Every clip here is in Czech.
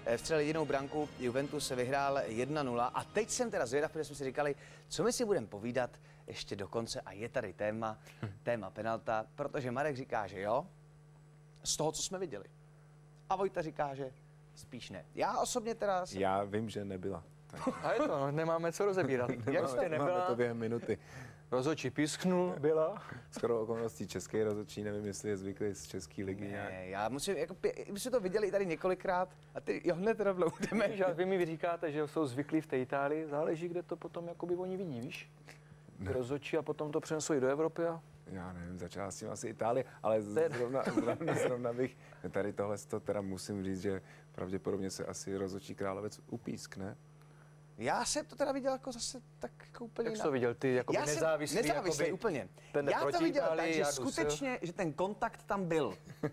vstřelil jedinou branku, Juventus vyhrál 1-0 a teď jsem teda zvědav, protože jsme si říkali, co my si budeme povídat ještě do konce a je tady téma penalta, protože Marek říká, že jo, z toho, co jsme viděli. A Vojta říká, že spíš ne. Já osobně teda... Já vím, že nebyla. A je to, no, nemáme co rozebírat. Jak jste nebyla? Máme to během minuty. Rozhodčí písknul, byla. Skoro okolností české rozhodčí, nevím, jestli je zvyklý z české ligy nějak. Ne, já musím, jako, my jsme to viděli tady několikrát a ty jo, hned rovnou jdeme. Víš, vy mi říkáte, že jsou zvyklí v té Itálii, záleží, kde to potom jakoby oni vidí, víš? Ty rozhodčí a potom to přenesou i do Evropy a... Já nevím, začala s tím asi Itálie, ale zrovna bych, tady tohle to teda musím říct, že pravděpodobně se asi rozhodčí Královec upískne. Já jsem to teda viděl jako zase tak jako úplně Jak jsi to viděl ty, jako nezávislý jakoby, úplně. Já to viděl tak, že skutečně, že ten kontakt tam byl.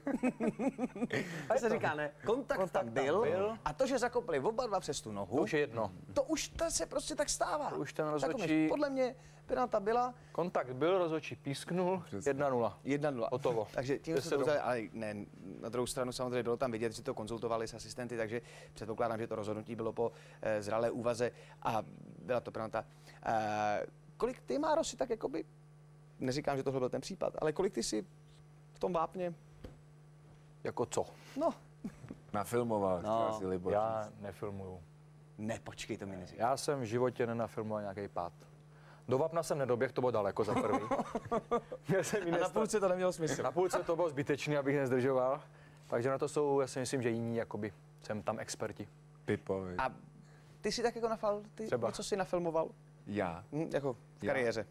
To se říká, ne? Kontakt tam byl a to, že zakopli oba dva přes tu nohu. To už je jedno. To se prostě tak stává. To už ten rozhodčí... Podle mě penalta byla. Kontakt byl, rozhodčí písknul, 1-0. 1-0. Hotovo. Takže tím se to ale ne, na druhou stranu samozřejmě bylo tam vidět, že to konzultovali s asistenty, takže předpokládám, že to rozhodnutí bylo po zralé úvaze a byla to penalta. Kolik ty, Máro, si tak jakoby, neříkám, že tohle byl ten případ, ale kolik ty si v tom vápně? Jako co? No. Nafilmoval, no, asi Libor. Já nefilmuju. Ne, počkej, to mi neříkej. Já jsem v životě nenafilmoval nějaký pád. Do vápna jsem nedoběh, to bylo daleko za prvý. A na půlce to nemělo smysl. Na půlce to bylo zbytečný, abych nezdržoval. Takže na to jsou, já si myslím, že jiní, jakoby, jsem tam experti. Pipovi. A ty si tak jako nafal, ty co jsi nafilmoval? Já. Jako v kariéře.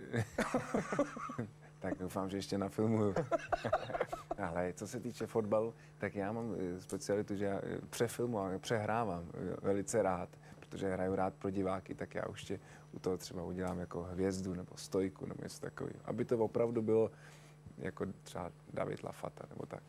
Tak doufám, že ještě nafilmuju. Ale co se týče fotbalu, tak já mám specialitu, že já přefilmuji, přehrávám velice rád, protože hraju rád pro diváky, tak já už u toho třeba udělám jako hvězdu nebo stojku nebo něco takového. Aby to opravdu bylo jako třeba David Lafata nebo tak.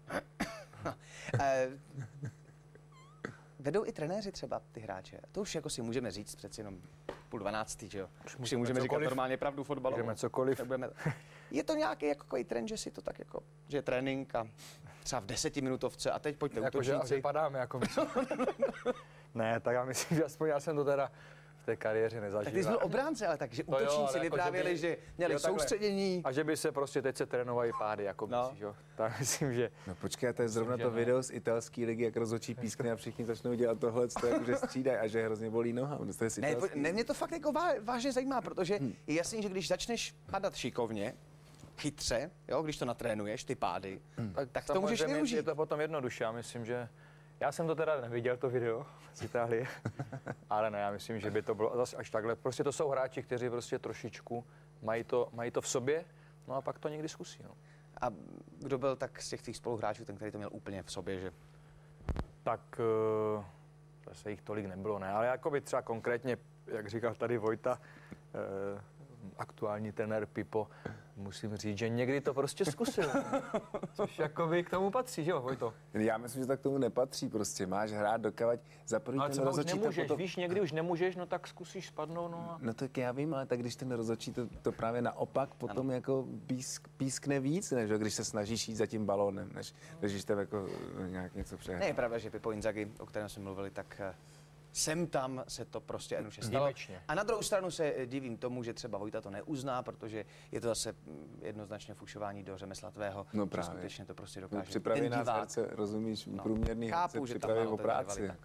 Vedou i trenéři třeba ty hráče. To už jako si můžeme říct přeci jenom 11:30, že jo? Už si můžeme říkat normálně pravdu fotbalovou. Můžeme cokoliv. Je to nějaký jako trend, že si to tak jako, že je trénink a třeba v 10minutovce a teď pojďte jako útočníci. Že padáme jako Ne, tak já myslím, že aspoň já jsem to teda v té kariéře nezažil. Tak ty jsi byl obránce, ale takže útočníci vyprávěli, že měli soustředění. A že by se prostě teď se trénovaly pády, jako myslíš, jo? Tak myslím, že... No počkej, to je zrovna to video z italské ligy, jak rozhodčí pískne a všichni začnou dělat tohle, to jako, že střídají a že hrozně bolí noha. Ne, mě to fakt jako vážně zajímá, protože je jasný, že když začneš padat šikovně, chytře, jo, když to natrénuješ, ty pády, tak to můžeš využít. Je to potom jednoduše, já myslím, že... Já jsem to teda neviděl, to video z Itálie, ale ne, já myslím, že by to bylo zase až takhle. Prostě to jsou hráči, kteří prostě trošičku mají to v sobě, no a pak to někdy zkusí. No. A kdo byl tak z těch tvých spoluhráčů, ten, který to měl úplně v sobě, že? Tak zase jich tolik nebylo, ne, ale jakoby třeba konkrétně, jak říkal tady Vojta, aktuální trenér Pipo, musím říct, že někdy to prostě zkusil. Což jakoby k tomu patří, že jo, Vojto? Já myslím, že tak k tomu nepatří prostě. Máš hrát dokavať za první ten rozhodčí. Ale nemůžeš, potom... víš, někdy už nemůžeš, no tak zkusíš spadnout, no a... No tak já vím, ale tak když ten rozhodčí to právě naopak potom jako pískne víc, než když se snažíš jít za tím balónem, než když tam jako nějak něco přehrát. Ne, je pravda, že Pipo Inzaghi, o kterém jsme mluvili, tak sem tam se to prostě enuše stalo. A na druhou stranu se divím tomu, že třeba Vojta to neuzná, protože je to zase jednoznačně fušování do řemesla tvého. No právě. Skutečně to prostě dokáže. Připravená herce, rozumíš, průměrný herce připraví o práci.